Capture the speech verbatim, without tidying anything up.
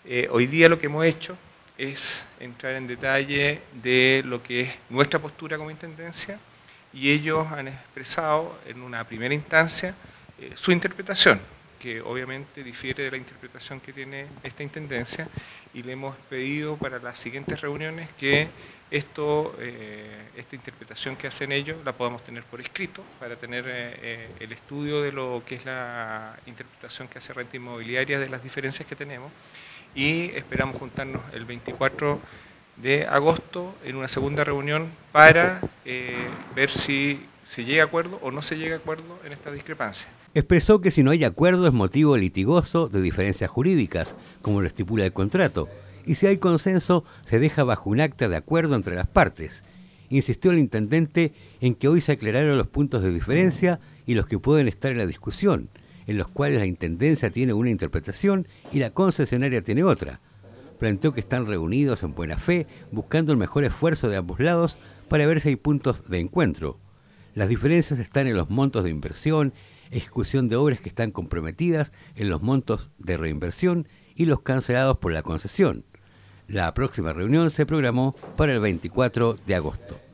Eh, hoy día lo que hemos hecho es entrar en detalle de lo que es nuestra postura como Intendencia, y ellos han expresado en una primera instancia eh, su interpretación, que obviamente difiere de la interpretación que tiene esta Intendencia, y le hemos pedido para las siguientes reuniones que esto, eh, esta interpretación que hacen ellos la podamos tener por escrito, para tener eh, el estudio de lo que es la interpretación que hace Renta Inmobiliaria de las diferencias que tenemos, y esperamos juntarnos el veinticuatro de agosto en una segunda reunión para eh, ver si se llega a acuerdo o no se llega a acuerdo en esta discrepancia. Expresó que si no hay acuerdo es motivo litigoso de diferencias jurídicas, como lo estipula el contrato, y si hay consenso se deja bajo un acta de acuerdo entre las partes. Insistió el intendente en que hoy se aclararon los puntos de diferencia y los que pueden estar en la discusión, en los cuales la intendencia tiene una interpretación y la concesionaria tiene otra. Planteó que están reunidos en buena fe, buscando el mejor esfuerzo de ambos lados para ver si hay puntos de encuentro. Las diferencias están en los montos de inversión, ejecución de obras que están comprometidas, en los montos de reinversión y los cancelados por la concesión. La próxima reunión se programó para el veinticuatro de agosto.